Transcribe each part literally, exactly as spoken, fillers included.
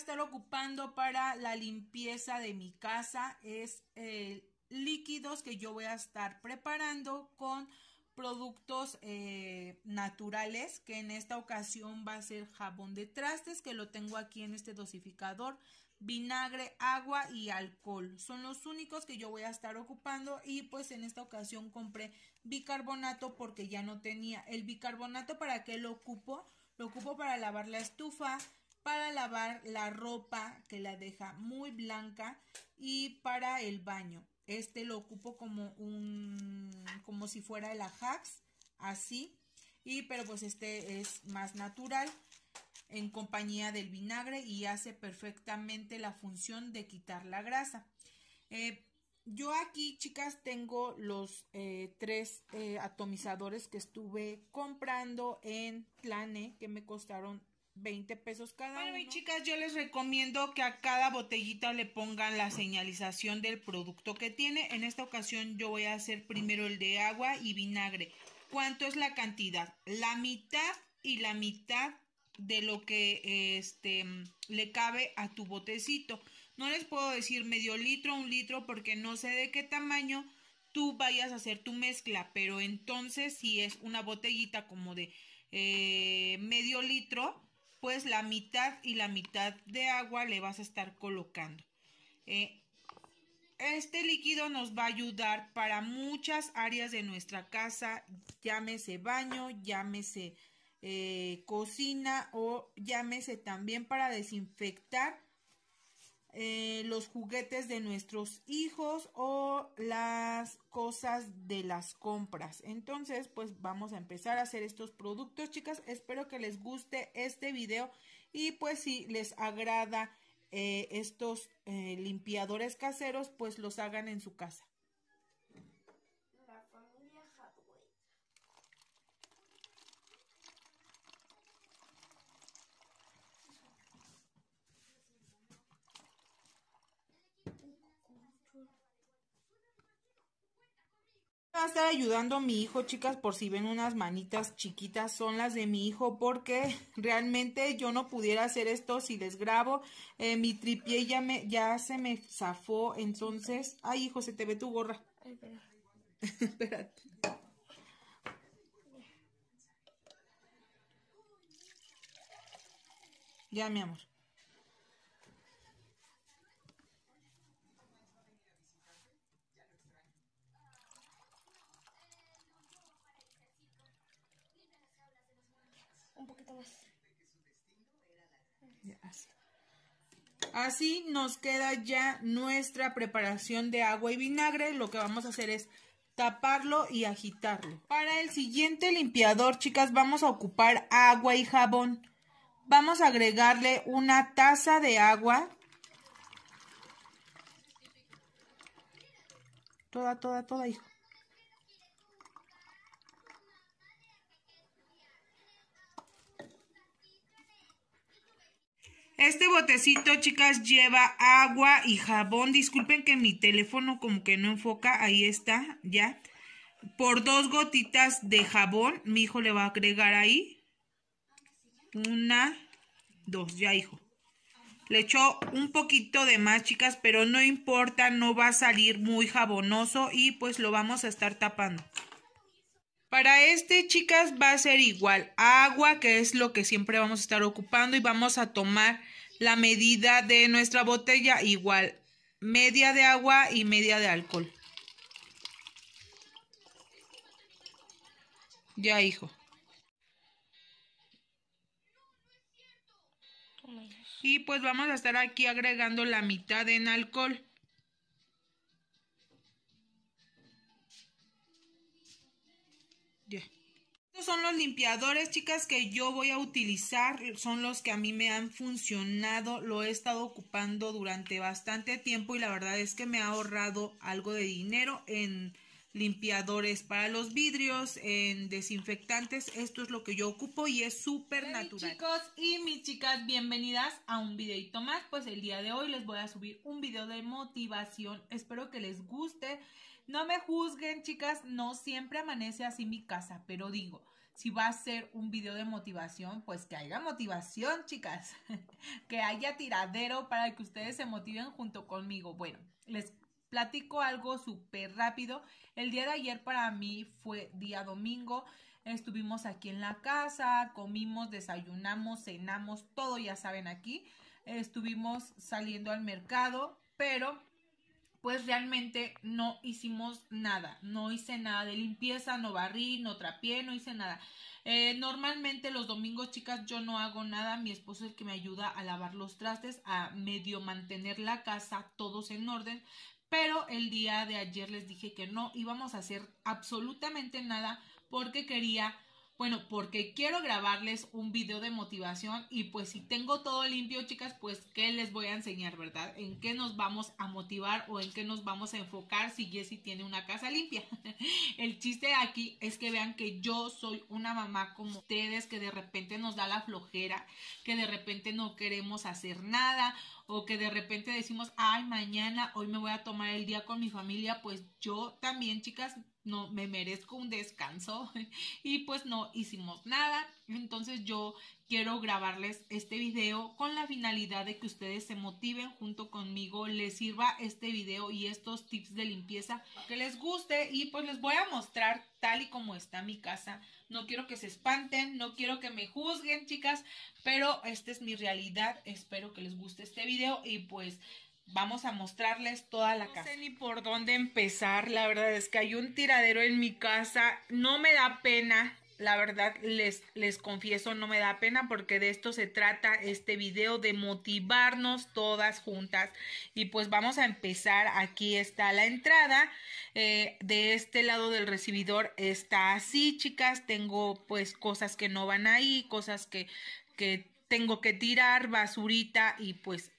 estar ocupando para la limpieza de mi casa es eh, líquidos que yo voy a estar preparando con productos eh, naturales, que en esta ocasión va a ser jabón de trastes, que lo tengo aquí en este dosificador, vinagre, agua y alcohol. Son los únicos que yo voy a estar ocupando, y pues en esta ocasión compré bicarbonato porque ya no tenía. El bicarbonato, ¿para qué lo ocupo? Lo ocupo para lavar la estufa, para lavar la ropa que la deja muy blanca, y para el baño. Este lo ocupo como un, como si fuera el Ajax, así, y pero pues este es más natural en compañía del vinagre y hace perfectamente la función de quitar la grasa. Eh, yo aquí, chicas, tengo los eh, tres eh, atomizadores que estuve comprando en Tlane, que me costaron veinte pesos cada uno. Bueno, mis chicas, yo les recomiendo que a cada botellita le pongan la señalización del producto que tiene. En esta ocasión yo voy a hacer primero el de agua y vinagre. ¿Cuánto es la cantidad? La mitad y la mitad de lo que este le cabe a tu botecito. No les puedo decir medio litro, un litro, porque no sé de qué tamaño tú vayas a hacer tu mezcla, pero entonces si es una botellita como de eh, medio litro, pues la mitad y la mitad de agua le vas a estar colocando. Eh, este líquido nos va a ayudar para muchas áreas de nuestra casa, llámese baño, llámese eh, cocina, o llámese también para desinfectar eh, los juguetes de nuestros hijos o las cosas de las compras. Entonces, pues vamos a empezar a hacer estos productos, chicas. Espero que les guste este video, y pues si les agrada eh, estos eh, limpiadores caseros, pues los hagan en su casa. La familia Hathaway. Va a estar ayudando a mi hijo, chicas, por si ven unas manitas chiquitas, son las de mi hijo, porque realmente yo no pudiera hacer esto si les grabo. Eh, mi tripié ya, me, ya se me zafó, entonces... Ay, hijo, se te ve tu gorra. Ay, espera. Espérate. Ya, mi amor. Un poquito más. Ya, así. Así nos queda ya nuestra preparación de agua y vinagre. Lo que vamos a hacer es taparlo y agitarlo. Para el siguiente limpiador, chicas, vamos a ocupar agua y jabón. Vamos a agregarle una taza de agua. Toda, toda, toda, hijo. Este botecito, chicas, lleva agua y jabón. Disculpen que mi teléfono como que no enfoca. Ahí está, ya. Por dos gotitas de jabón, mi hijo le va a agregar ahí. Una, dos, ya, hijo. Le echó un poquito de más, chicas, pero no importa, no va a salir muy jabonoso, y pues lo vamos a estar tapando. Para este, chicas, va a ser igual, agua, que es lo que siempre vamos a estar ocupando, y vamos a tomar la medida de nuestra botella, igual, media de agua y media de alcohol. Ya, hijo. Y pues vamos a estar aquí agregando la mitad en alcohol. Ya. Estos son los limpiadores, chicas, que yo voy a utilizar. Son los que a mí me han funcionado. Lo he estado ocupando durante bastante tiempo, y la verdad es que me ha ahorrado algo de dinero en limpiadores para los vidrios, en desinfectantes. Esto es lo que yo ocupo y es súper natural. Chicos y mis chicas, bienvenidas a un videito más. Pues el día de hoy les voy a subir un video de motivación. Espero que les guste. No me juzguen, chicas, no siempre amanece así mi casa, pero digo, si va a ser un video de motivación, pues que haya motivación, chicas, que haya tiradero para que ustedes se motiven junto conmigo. Bueno, les platico algo súper rápido. El día de ayer para mí fue día domingo. Estuvimos aquí en la casa, comimos, desayunamos, cenamos, todo ya saben aquí. Estuvimos saliendo al mercado, pero pues realmente no hicimos nada. No hice nada de limpieza, no barrí, no trapié, no hice nada. Eh, normalmente los domingos, chicas, yo no hago nada. Mi esposo es el que me ayuda a lavar los trastes, a medio mantener la casa todos en orden. Pero el día de ayer les dije que no íbamos a hacer absolutamente nada porque quería, bueno, porque quiero grabarles un video de motivación y pues si tengo todo limpio, chicas, pues ¿qué les voy a enseñar, verdad? ¿En qué nos vamos a motivar o en qué nos vamos a enfocar si Jessie tiene una casa limpia? El chiste aquí es que vean que yo soy una mamá como ustedes, que de repente nos da la flojera, que de repente no queremos hacer nada o que de repente decimos, ay, mañana, hoy me voy a tomar el día con mi familia. Pues yo también, chicas, no me merezco un descanso y pues no hicimos nada. Entonces yo quiero grabarles este video con la finalidad de que ustedes se motiven junto conmigo, les sirva este video y estos tips de limpieza que les guste y pues les voy a mostrar tal y como está mi casa. No quiero que se espanten, no quiero que me juzguen, chicas, pero esta es mi realidad. Espero que les guste este video y pues vamos a mostrarles toda la casa. No sé ni por dónde empezar, la verdad es que hay un tiradero en mi casa. No me da pena, la verdad les, les confieso, no me da pena porque de esto se trata este video, de motivarnos todas juntas. Y pues vamos a empezar. Aquí está la entrada. Eh, de este lado del recibidor está así, chicas. Tengo pues cosas que no van ahí, cosas que, que tengo que tirar, basurita y pues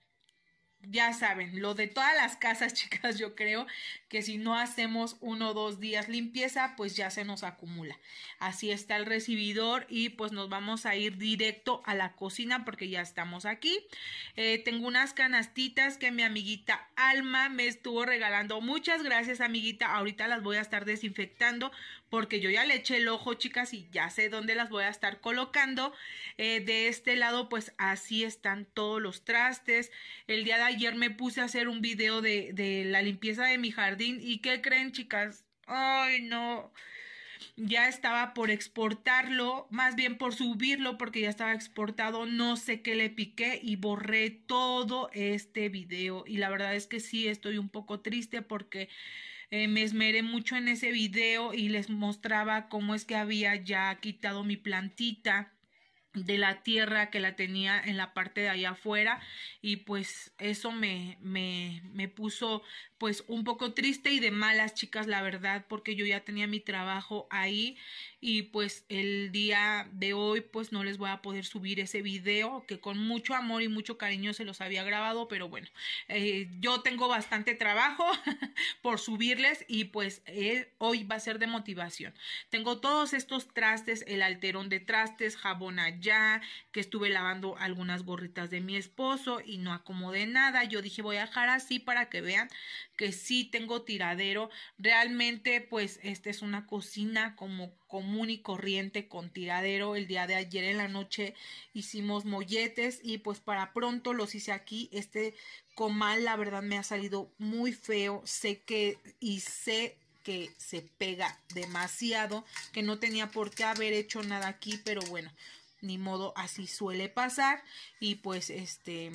ya saben, lo de todas las casas, chicas, yo creo que si no hacemos uno o dos días limpieza, pues ya se nos acumula. Así está el recibidor y pues nos vamos a ir directo a la cocina porque ya estamos aquí. Eh, tengo unas canastitas que mi amiguita Alma me estuvo regalando. Muchas gracias, amiguita. Ahorita las voy a estar desinfectando porque yo ya le eché el ojo, chicas, y ya sé dónde las voy a estar colocando. Eh, de este lado, pues así están todos los trastes. El día de ayer me puse a hacer un video de, de la limpieza de mi jardín. ¿Y qué creen, chicas? Ay, no. Ya estaba por exportarlo, más bien por subirlo porque ya estaba exportado. No sé qué le piqué y borré todo este video. Y la verdad es que sí, estoy un poco triste porque Eh, me esmeré mucho en ese video y les mostraba cómo es que había ya quitado mi plantita de la tierra que la tenía en la parte de allá afuera y pues eso me, me, me puso pues un poco triste y de malas, chicas, la verdad, porque yo ya tenía mi trabajo ahí y pues el día de hoy pues no les voy a poder subir ese video que con mucho amor y mucho cariño se los había grabado, pero bueno, eh, yo tengo bastante trabajo por subirles y pues eh, hoy va a ser de motivación. Tengo todos estos trastes, el alterón de trastes, jabón allá, que estuve lavando algunas gorritas de mi esposo y no acomodé nada. Yo dije voy a dejar así para que vean que sí tengo tiradero. Realmente pues esta es una cocina como común y corriente con tiradero. El día de ayer en la noche hicimos molletes y pues para pronto los hice aquí. Este comal la verdad me ha salido muy feo, sé que y sé que se pega demasiado, que no tenía por qué haber hecho nada aquí, pero bueno, ni modo, así suele pasar y pues este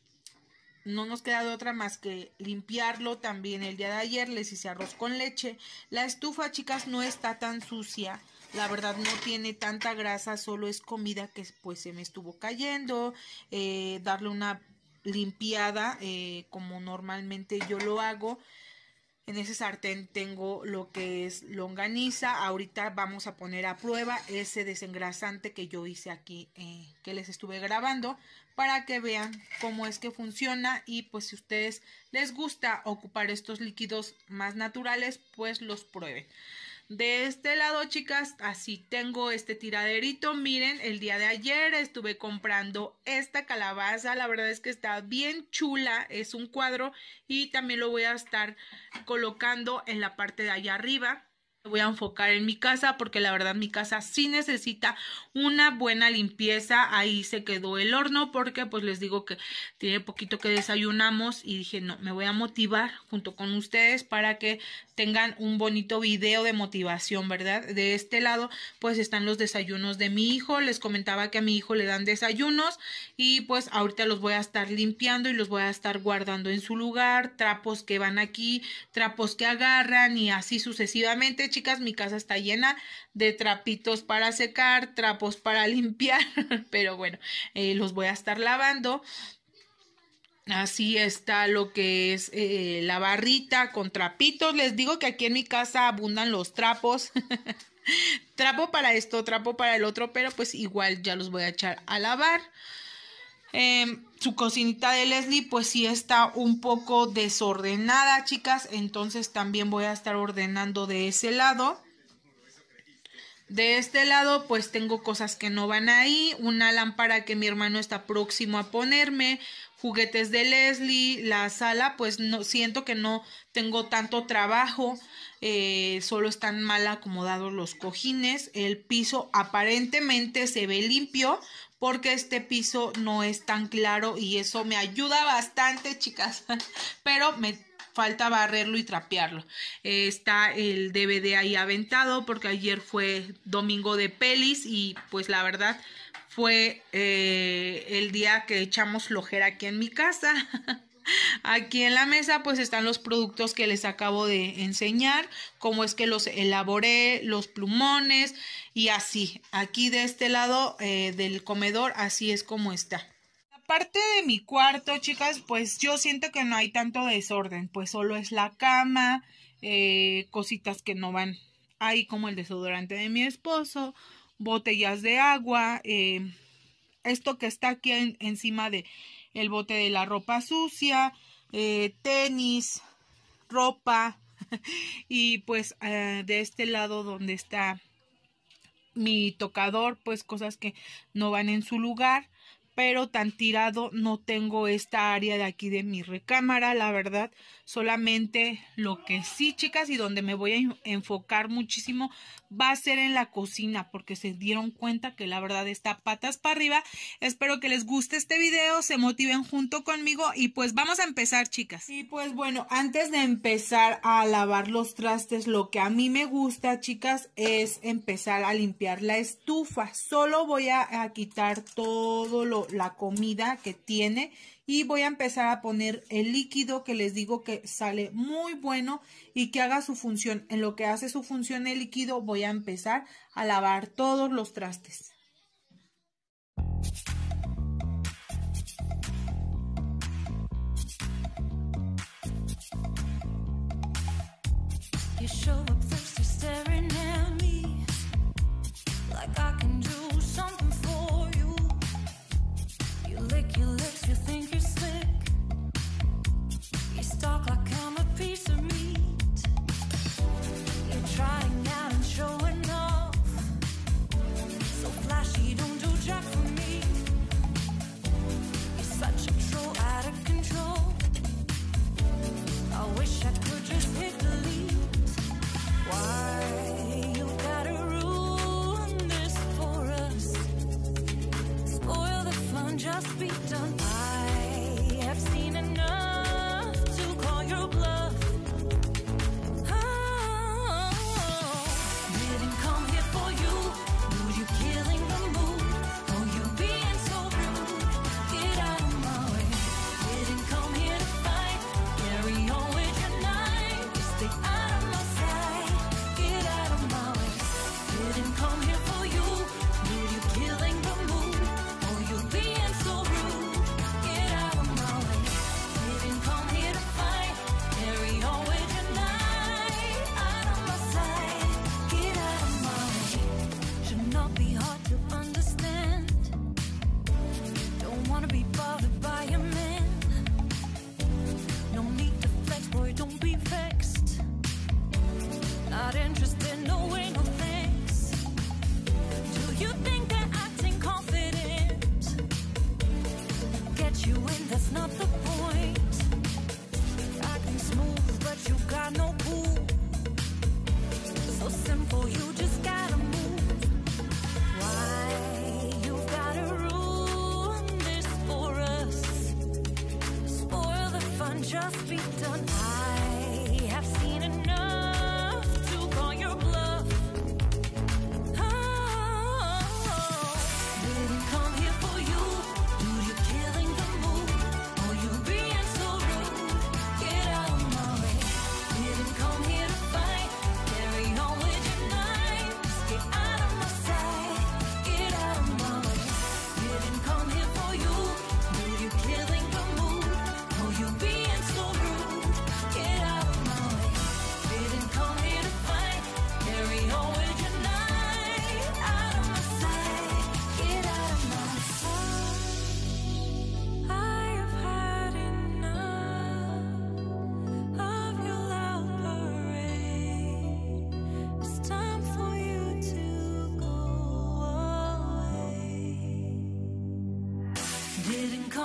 no nos queda de otra más que limpiarlo. También el día de ayer les hice arroz con leche. La estufa, chicas, no está tan sucia. La verdad no tiene tanta grasa, solo es comida que pues se me estuvo cayendo. Eh, darle una limpiada eh, como normalmente yo lo hago. En ese sartén tengo lo que es longaniza. Ahorita vamos a poner a prueba ese desengrasante que yo hice aquí, eh, que les estuve grabando, para que vean cómo es que funciona. Y pues si a ustedes les gusta ocupar estos líquidos más naturales, pues los prueben. De este lado, chicas, así tengo este tiraderito. Miren, el día de ayer estuve comprando esta calabaza. La verdad es que está bien chula. Es un cuadro y también lo voy a estar colocando en la parte de allá arriba. Voy a enfocar en mi casa porque la verdad mi casa sí necesita una buena limpieza. Ahí se quedó el horno porque pues les digo que tiene poquito que desayunamos y dije no, me voy a motivar junto con ustedes para que tengan un bonito video de motivación, ¿verdad? De este lado pues están los desayunos de mi hijo. Les comentaba que a mi hijo le dan desayunos y pues ahorita los voy a estar limpiando y los voy a estar guardando en su lugar. Trapos que van aquí, trapos que agarran y así sucesivamente. Chicas, mi casa está llena de trapitos para secar, trapos para limpiar, pero bueno, eh, los voy a estar lavando. Así está lo que es eh, la barrita con trapitos. Les digo que aquí en mi casa abundan los trapos. Trapo para esto, trapo para el otro, pero pues igual ya los voy a echar a lavar. Eh, su cocinita de Leslie pues sí está un poco desordenada, chicas, entonces también voy a estar ordenando de ese lado. De este lado pues tengo cosas que no van ahí, una lámpara que mi hermano está próximo a ponerme, juguetes de Leslie, la sala pues no siento que no tengo tanto trabajo. Eh, solo están mal acomodados los cojines. El piso aparentemente se ve limpio porque este piso no es tan claro y eso me ayuda bastante, chicas, pero me falta barrerlo y trapearlo. Eh, está el D V D ahí aventado porque ayer fue domingo de pelis y pues la verdad fue eh, el día que echamos flojera aquí en mi casa. Aquí en la mesa pues están los productos que les acabo de enseñar, cómo es que los elaboré, los plumones y así. Aquí de este lado eh, del comedor así es como está. Aparte de mi cuarto, chicas, pues yo siento que no hay tanto desorden, pues solo es la cama, eh, cositas que no van ahí como el desodorante de mi esposo, botellas de agua, eh, esto que está aquí en, encima de el bote de la ropa sucia, eh, tenis, ropa y pues eh, de este lado donde está mi tocador, pues cosas que no van en su lugar, pero tan tirado no tengo esta área de aquí de mi recámara, la verdad, solamente lo que sí, chicas, y donde me voy a enfocar muchísimo va a ser en la cocina, porque se dieron cuenta que la verdad está patas para arriba. Espero que les guste este video, se motiven junto conmigo y pues vamos a empezar, chicas. Y pues bueno, antes de empezar a lavar los trastes, lo que a mí me gusta, chicas, es empezar a limpiar la estufa. Solo voy a, a quitar todo lo, la comida que tiene y voy a empezar a poner el líquido que les digo que sale muy bueno y que haga su función. En lo que hace su función el líquido voy a empezar a lavar todos los trastes. You show up thirsty, staring at me like I can do something for you. You lick your lips, you think you're slick. You stalk like I'm a piece of meat. You're trying out and showing off. So flashy, don't do jack for me. You're such a troll, out of control. I wish I could just hit delete. Why you gotta ruin this for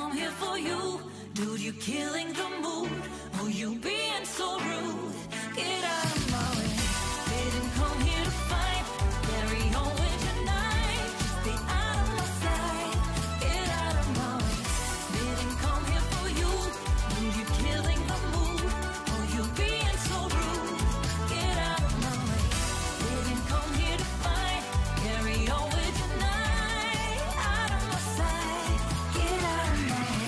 come here for you. Dude, you're killing the mood. Oh, you being so rude. Get out of my way. Didn't come here to fight. Carry on with your night. Stay out of my sight. Get out of my way. Didn't come here for you. Dude, you're killing the mood. Oh, you being so rude. Get out of my way. Didn't come here to fight. Carry on with your night. Out of my sight. Get out of my way.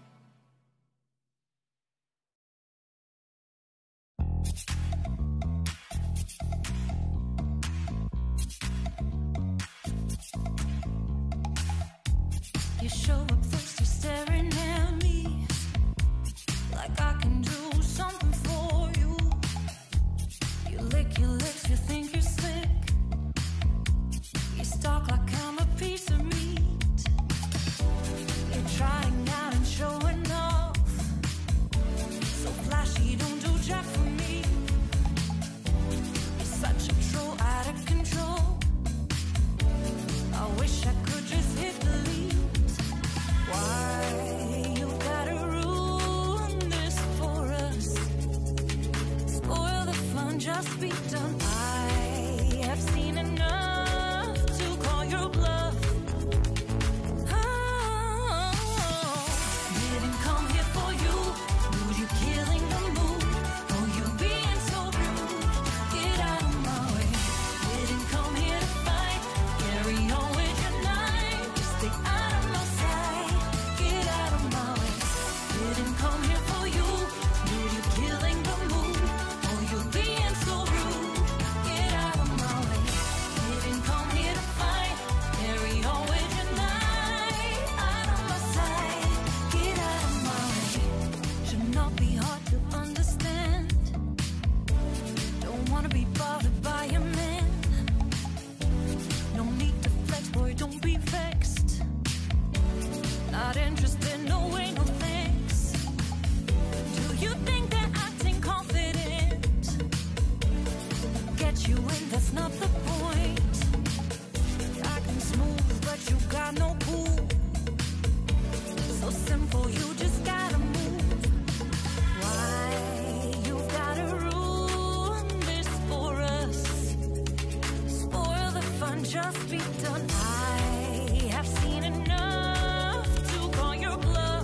You show up first, you're staring at me like I can do something for you. You lick your lips, you think you're slick. You stalk like I'm a piece of meat. You're trying out and showing off. So flashy, don't do jack for me. You're such a troll, out of control. I wish I could just hit delete. Why you gotta ruin this for us? Spoil the fun, just be done. I have seen enough to call your bluff. Oh, didn't come here for you. Dude, you're killing the mood. Oh, you being so rude. Get out of my way. Didn't come here to fight. Carry on with your night. Stay out of my sight. Get out of my way. Didn't come here for you. Dude, you're killing the mood. Oh, you being so rude. Get out of my way. Didn't come here to fight. Carry on with your night. Out of my sight. Get out of my way. Should not be hard to understand. Don't wanna be bothered by a man. No need to flex, boy, don't be vexed. Not interested, no way, no thanks. Do you think that acting confident get you in? That's not the point. Acting smooth, but you got no cool. So simple, you just gotta move. Why you gotta ruin this for us? Spoil the fun, just be done. I have seen enough to call your bluff.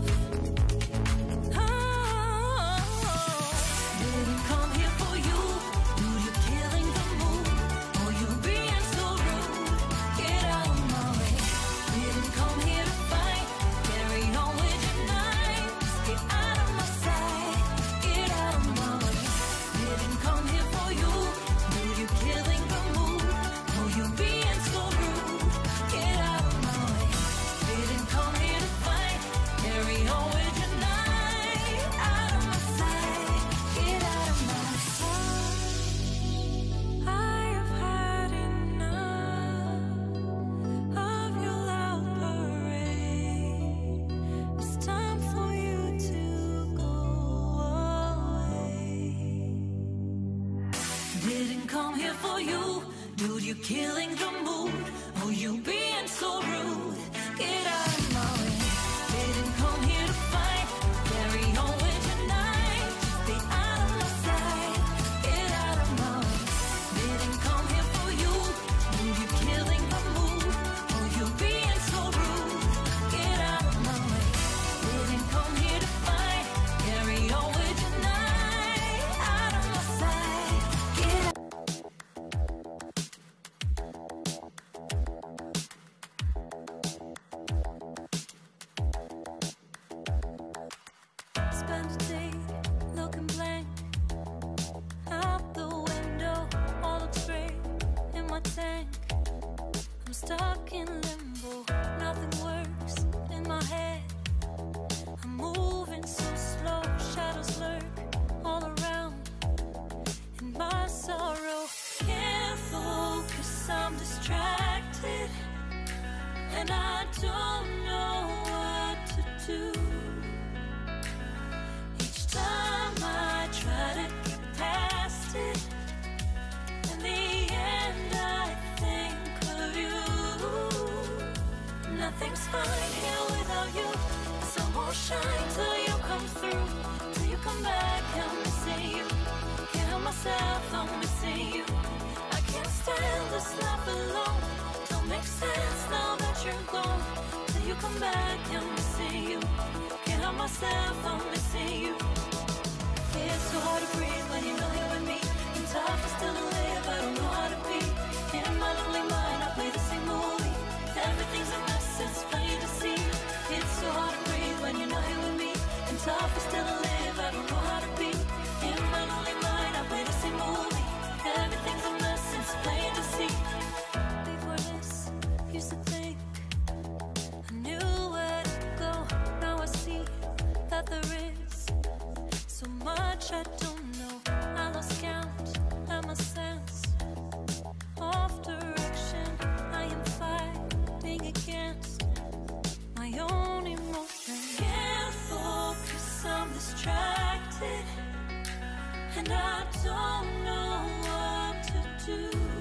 Oh, didn't come here for you. Dude, you're killing the mood. Oh, you being so rude. Get out of my way. Didn't come here to fight. Carry on with your night. Get out of my sight. Get out of my way. Didn't come here for you. Dude, you're killing the mood. Oh, you being so rude. Get out of my way. Didn't come here to fight. Carry on with your night. Out of my sight. Get out of my sight. I have had enough of your loud parade. It's time for you to go away. Didn't come here for you. Dude, you're killing the mood. Oh, you being so rude. Get out of my way. Didn't come here to fight. Carry on with your night. Stay out of my sight. Get out of my way. Didn't come here for you. Dude, you're killing the mood. Oh, you being so rude. Get out of my way. Didn't come here to fight. Carry on with your night. Out of my sight. Get out. Spend a day looking blank out the window. All looks great in my tank. I'm stuck in limbo. Nothing works in my head. I'm moving so slow. Shadows lurk all around. In my sorrow, can't focus. I'm distracted, and I don't know what to do. Each time I try to get past it, in the end I think of you. Nothing's fine here without you. Someone myself, I'm missing you. I can't stand this life alone. Don't make sense now that you're gone. Till you come back, I'm missing you. Can't help myself, I'm missing you. It's so hard to breathe when you know you're with me. And tough is still to live, I don't know how to be. In my lonely mind, I play the same movie. Everything's a mess, it's plain to see. It's so hard to breathe when you know you're with me. And tough is still to live, I don't know how to be. In my lonely mind, I play the same movie. Everything's a mess, it's plain to see. Before this, used to think I knew where to go. Now I see that there is so much I don't know. I lost count and my sense of direction. I am fighting against my own emotion. Can't focus, I'm distracted, and I don't know what to do.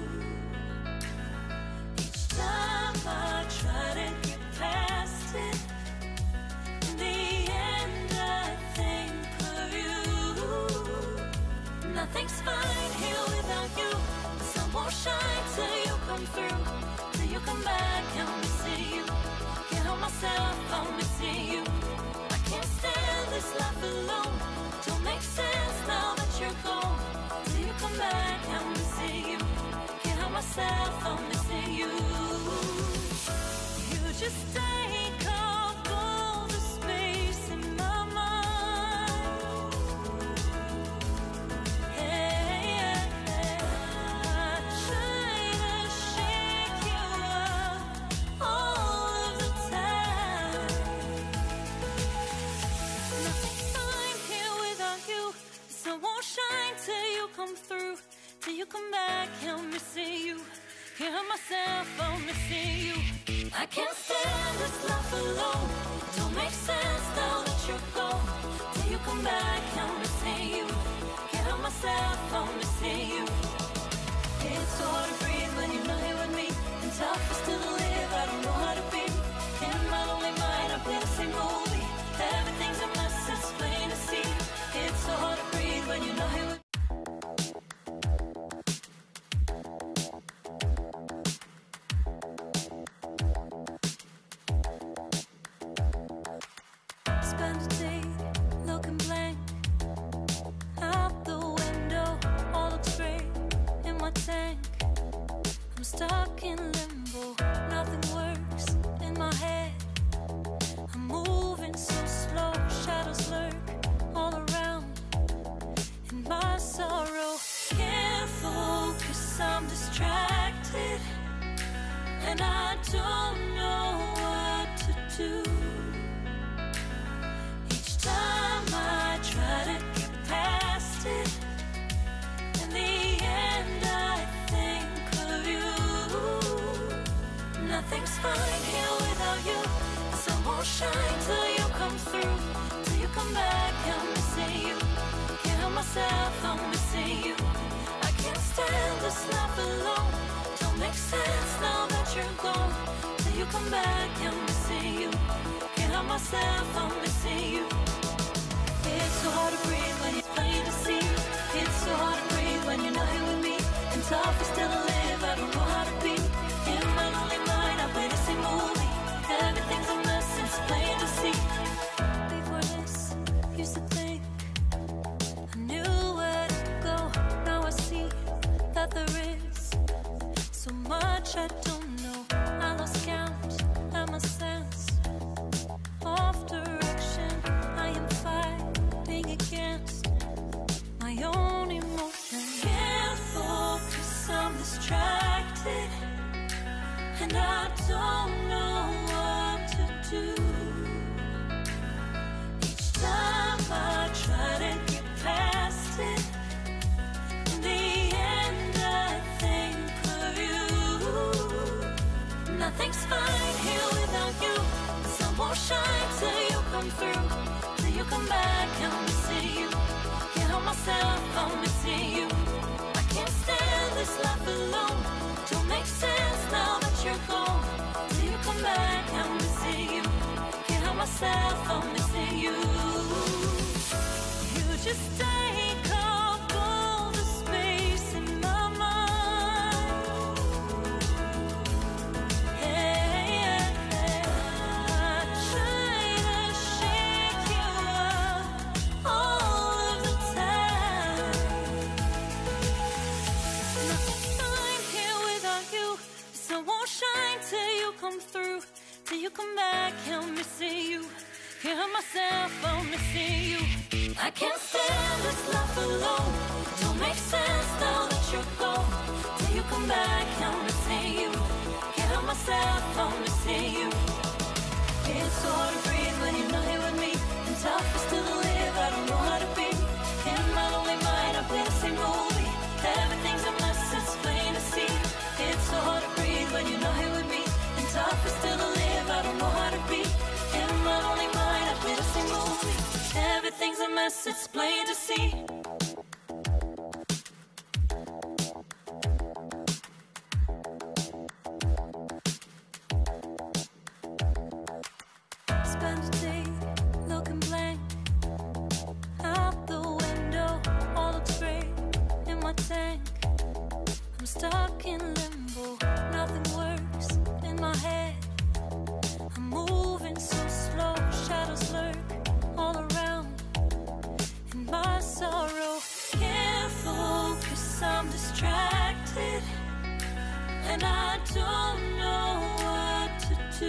Each time I try to get past it, in the end I think of you. Nothing's fine here without you. The sun won't shine till you come through. Till you come back, I'm missing you. Can't help myself, I'm missing you. I can't stand this life alone. Don't make sense now that you're gone. Till you come back, I'm missing you. Can't help myself, I'm missing you. You just take up all the space in my mind. Hey, I try to shake you up all of the time. Nothing's fine here without you. The sun won't shine till you come through. Till you come back, I'm missing you. Can't help myself, I'm missing you. I can't stand this life alone. Don't make sense now that you're gone. Till you come back, I'm missing you. Can't help myself, I'm missing you. It's so hard to breathe when you know you're with me. And tough is still to live, I don't know how to be. In my lonely mind, I play the same movie. Everything's a mess, it's plain to see. It's so hard to breathe when you know you're with me. Spend a day looking blank out the window. All looks great in my tank. I'm stuck in limbo. Nothing works in my head. I'm moving so slow. Shadows lurk all around. In my sorrow, can't focus. I'm distracted, and I don't know what to do. Each time I try to get past it, in the end I think of you. Nothing's fine here without you. The sun won't shine till you come through. Till you come back, I'm missing you. Can't help myself, I'm missing you. I can't stand this life alone. Don't make sense now that you're gone. Till you come back, I'm missing you. Can't help myself, I'm missing you. It's so hard to breathe when it's plain to see. It's so hard to breathe when you know you're with me. And tough is still to live, I don't know how to be. In my lonely mind, I play the same movie. Everything's a mess, it's plain to see. Before this, used to think I knew where to go. Now I see that there is so much I don't know. I lost count and my sense of direction. I am fighting against my own emotion. Can't focus, I'm distracted, and I don't know what to do. Each time I try to get past it, in the end I think of you. Nothing's fine here without you. The sun won't shine till you come through. Till you come back, I'm missing you. Can't help myself, I'm missing you. I can't stand this life alone. Don't make sense now that you're gone. Till you come back, I'm missing you. Can't help myself, I'm missing you. You just take up all the space. you come through, till you come back, I'm missing you. Can't help myself, I'm missing you. I can't stand this life alone. Don't make sense now that you're gone. Till you come back, I'm missing you. Can't help myself, I'm missing you. It's so hard to breathe when you're not here with me. And tough is still to live, I don't know how to be. In my lonely mind, I play the same movie. Everything's a mess, it's plain to see. It's so hard to breathe when you're not here with me. And tough is still to live, I don't know how to be. In my lonely mind, I play the same movie. Everything's a mess, it's plain to see. Spend a day looking blank out the window, all looks great in my tank. I'm stuck in limbo, nothing works in my head. I'm moving so slow, shadows lurk all around. In my sorrow, can't focus, I'm distracted. And I don't know what to do.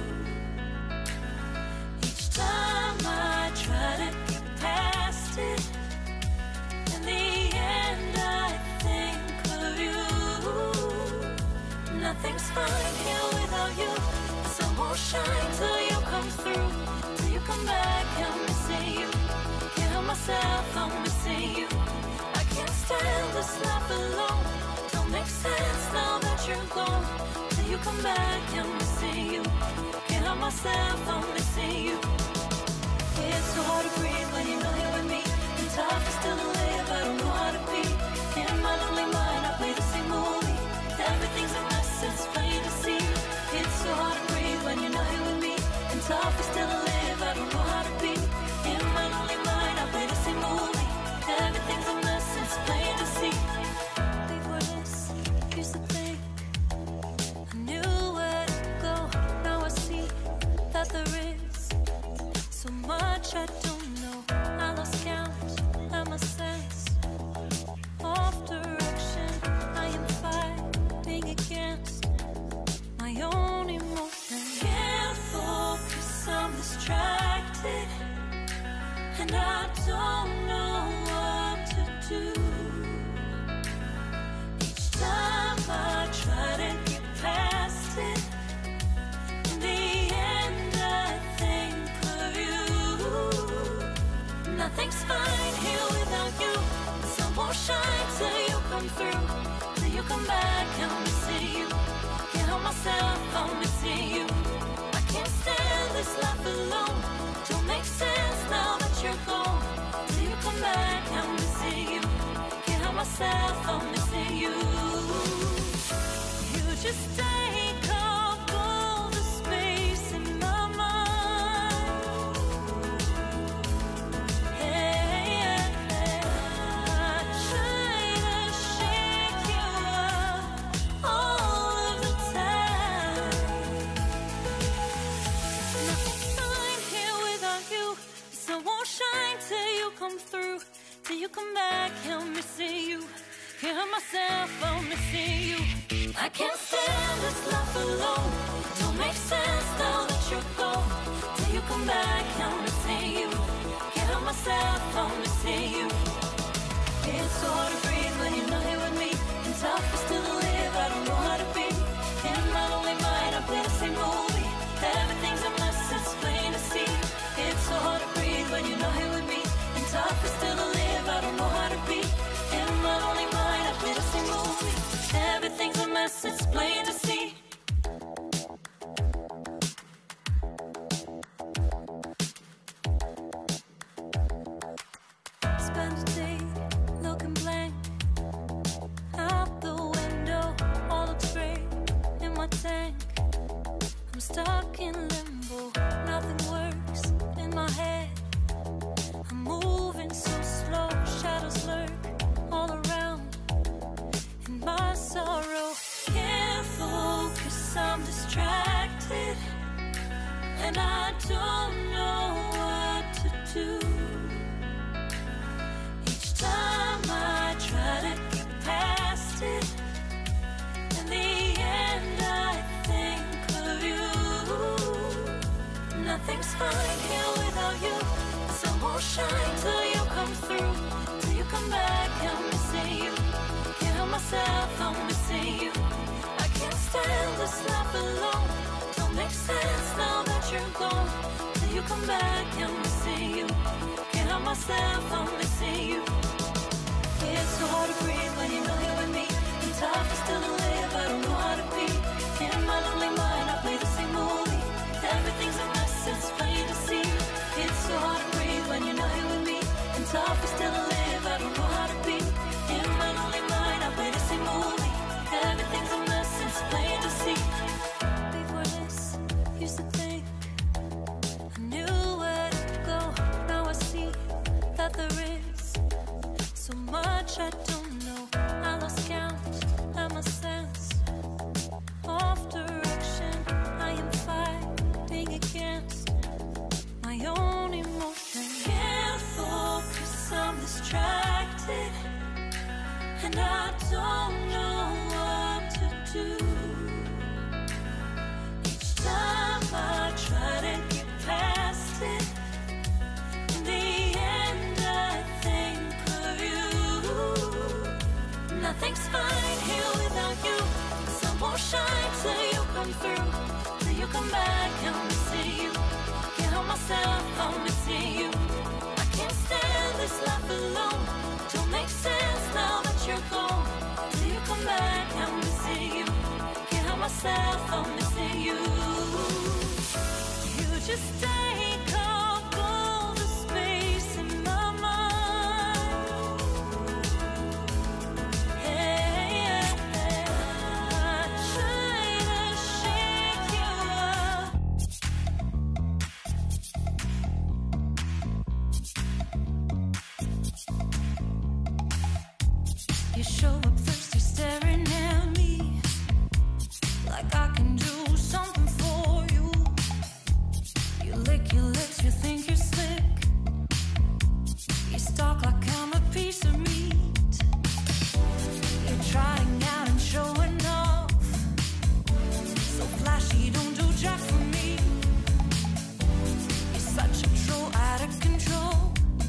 Each time I try to get past it, in the end I think of you. Nothing's fine here without you. The sun won't shine till you come through. Till you come back, I'm missing you. Can't help myself, I'm missing you. I can't stand this life alone. Don't make sense now that you're gone. Till you come back, I'm missing you. Can't help myself, I'm missing you. It's so hard to breathe when you're not here with me. And tough is still to live, I don't know how to be. In my lonely mind, I play the same movie. Everything's a mess, it's plain to see. It's so hard to breathe when you're not here with me. And tough is still to live, I don't know how to be. In my lonely mind, I play the same movie. Everything's a mess, it's plain to see. Before this, used to think I knew where to go. Now I see that there is so much I don't know. I lost count, I'm a sense of direction. I am fighting against my own emotions. Can't focus, I'm distracted. And I don't know what to do. Each time I try to get past it, in the end I think of you. Nothing's fine here without you. The sun won't shine till you come through. Till you come back, I'm missing you. Can't help myself, I'm missing you. I can't stand this life alone. Don't make sense now that you're gone. Till you come back, I'm missing you. Can't help myself, I'm missing you. You just take up all the space in my mind. Hey, yeah, yeah. I try to shake you up all of the time. Nothing's fine here without you. The sun won't shine till you come through. Till you come back, I'm missing you. Can't help myself, I'm missing you. I can't stand this life alone. Don't make sense now that you're gone. Till you come back, I'm missing you. Can't help myself, I'm missing you. It's so hard to breathe when you're not here with me. And tough is still to live, I don't know how to be. In my lonely mind, I play the same movie. Everything's a mess, it's plain to see. It's so hard to breathe when you're not here with me. And tough is still to live, I don't know how to be. In my lonely mind, I play the same movie. Everything's a mess, it's plain to see. Spend a day looking blank out the window, all looks great in my tank. I'm stuck in limbo, nothing works in my head. I'm moving so slow, shadows lurk all around. In my sorrow, can't focus, I'm distracted. And I don't know what to do. Each time I try to get past it, in the end I think of shine till you come through, till you come back. I'm missing you. Can't help myself, I'm missing you. I can't stand this life alone. Don't make sense now that you're gone. Till you come back, I'm missing you. Can't help myself, I'm missing you. It's so hard to breathe when you're not here with me. And tough is still to live, I don't know how to be. In my lonely mind, I play the same movie. Everything's a mess, it's plain to see. It's so hard to breathe when you're not here with me. And tough is still to live, I don't know how to be. In my lonely mind, I play the same movie. Everything's a mess, it's plain to see. Before this, used to think I knew where to go. Now I see that there is so much I don't know. I lost count, I'm a sense of direction. I am fighting against my own emotion. Can't focus, I'm distracted, and I don't know what to do. Each time I try to get past it, in the end I think of you. Nothing's fine here without you. The sun won't shine till you come through, till you come back. I'm missing you. Can't help myself, I'm missing you. I can't stand this life alone. Don't make sense now that you're gone. Till you come back, I'm missing you. Can't help myself, I'm missing you. You just take up all the space in my mind. Hey, I try to shake you up. You show up thirsty, staring at me like I can do something for you. You lick your lips, you think you're slick. You stalk like I'm a piece of meat. You're trying out and showing off. So flashy, don't do jack for me. You're such a troll, out of control.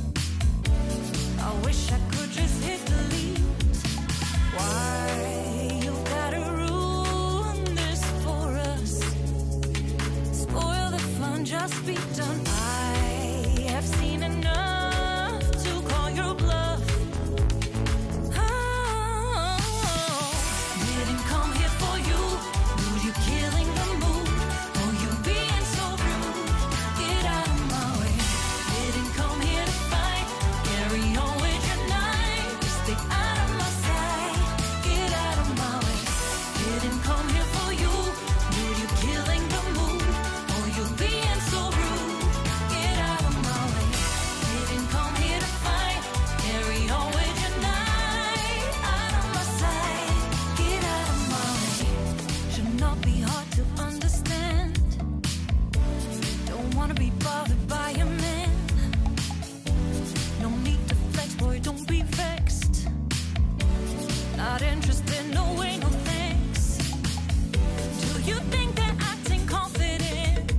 I wish I could just hit delete. Why you gotta ruin this for us? Spoil the fun, just be done. I have seen enough to call your bluff. Oh, didn't come here for you. Dude, you're killing the mood. Oh, you being so rude. Get out of my way. Didn't come here to fight. Carry on with your night. Stay out of my sight. Get out of my way. Didn't come here for you. Dude, you're killing the mood. Oh, you being so rude. Get out of my way. Didn't come here to fight. Carry on with your night. Out of my sight. Get out of my way. Should not be hard to understand. Don't wanna be bothered by a man. No need to flex, boy, don't be vexed. Not interested, no way, no thanks. Do you think that acting confident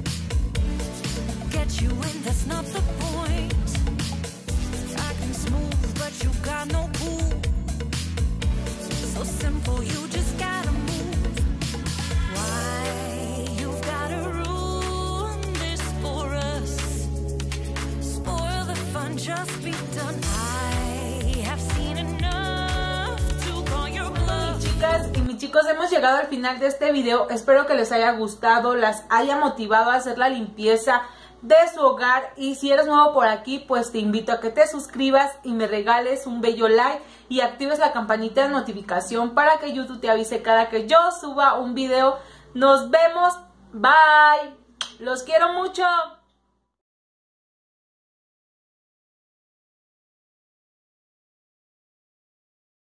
get you in? That's not the point. Acting smooth, but you got no cool. So simple, you just gotta move. Why you gotta ruin this for us? Spoil the fun, just be done. I have seen enough to call your bluff. Chicas y mis chicos, hemos llegado al final de este video. Espero que les haya gustado, las haya motivado a hacer la limpieza de su hogar. Y si eres nuevo por aquí, pues te invito a que te suscribas y me regales un bello like y actives la campanita de notificación para que YouTube te avise cada que yo suba un video. Nos vemos, bye, los quiero mucho.